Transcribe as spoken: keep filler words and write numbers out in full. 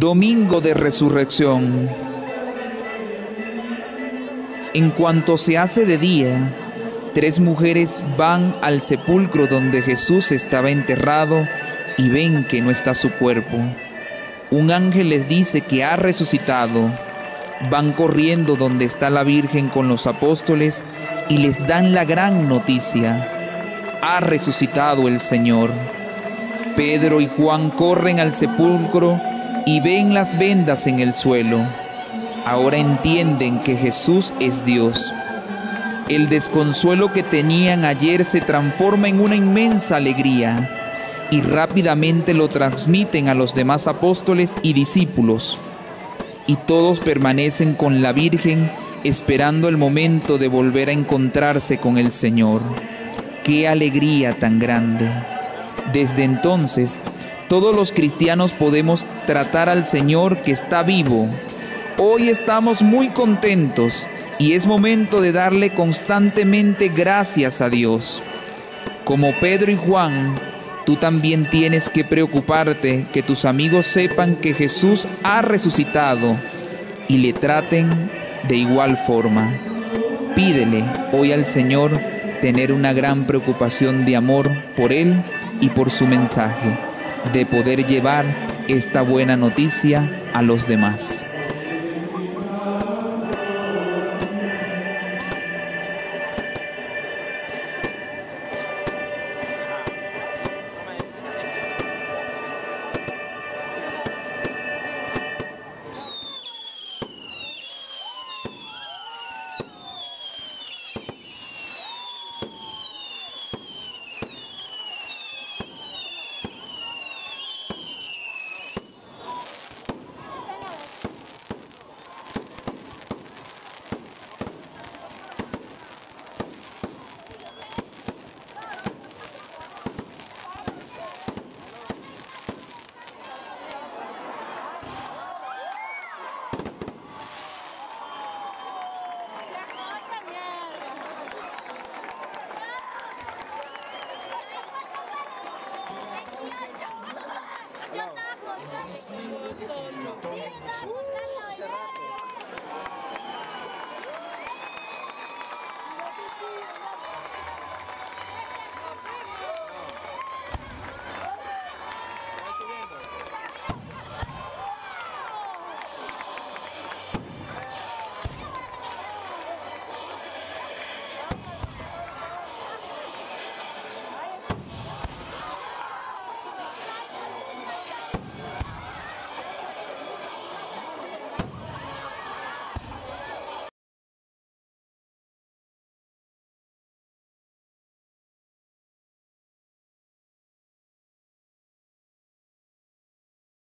Domingo de Resurrección. En cuanto se hace de día, tres mujeres van al sepulcro donde Jesús estaba enterrado y ven que no está su cuerpo. Un ángel les dice que ha resucitado. Van corriendo donde está la Virgen con los apóstoles y les dan la gran noticia: ha resucitado el Señor. Pedro y Juan corren al sepulcro y ven las vendas en el suelo. Ahora entienden que Jesús es Dios. El desconsuelo que tenían ayer se transforma en una inmensa alegría y rápidamente lo transmiten a los demás apóstoles y discípulos. Y todos permanecen con la Virgen esperando el momento de volver a encontrarse con el Señor. ¡Qué alegría tan grande! Desde entonces, todos los cristianos podemos tratar al Señor que está vivo. Hoy estamos muy contentos y es momento de darle constantemente gracias a Dios. Como Pedro y Juan, tú también tienes que preocuparte que tus amigos sepan que Jesús ha resucitado y le traten de igual forma. Pídele hoy al Señor tener una gran preocupación de amor por Él y por su mensaje, de poder llevar esta buena noticia a los demás. Yo estaba flotando.